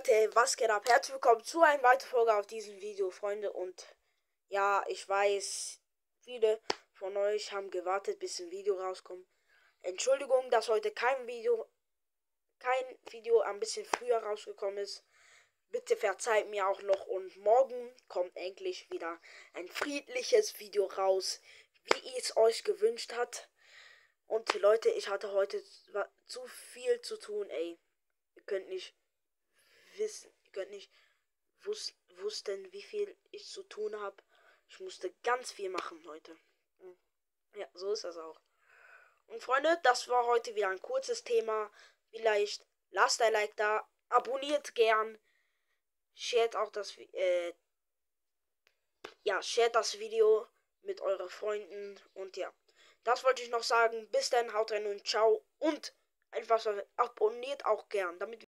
Leute, was geht ab? Herzlich willkommen zu einer weiteren Folge auf diesem Video, Freunde. Und ja, ich weiß, viele von euch haben gewartet, bis ein Video rauskommt. Entschuldigung, dass heute kein Video ein bisschen früher rausgekommen ist. Bitte verzeiht mir auch noch, und morgen kommt endlich wieder ein friedliches Video raus, wie es euch gewünscht hat. Und Leute, ich hatte heute zu viel zu tun, ey. Ihr könnt nicht wussten, wie viel ich zu tun habe. Ich musste ganz viel machen heute. Ja, so ist das auch. Und Freunde, das war heute wieder ein kurzes Thema. Vielleicht lasst ein Like da, abonniert gern, shared auch shared das Video mit euren Freunden. Und ja, das wollte ich noch sagen. Bis dann, haut rein und ciao. Und einfach so, abonniert auch gern, damit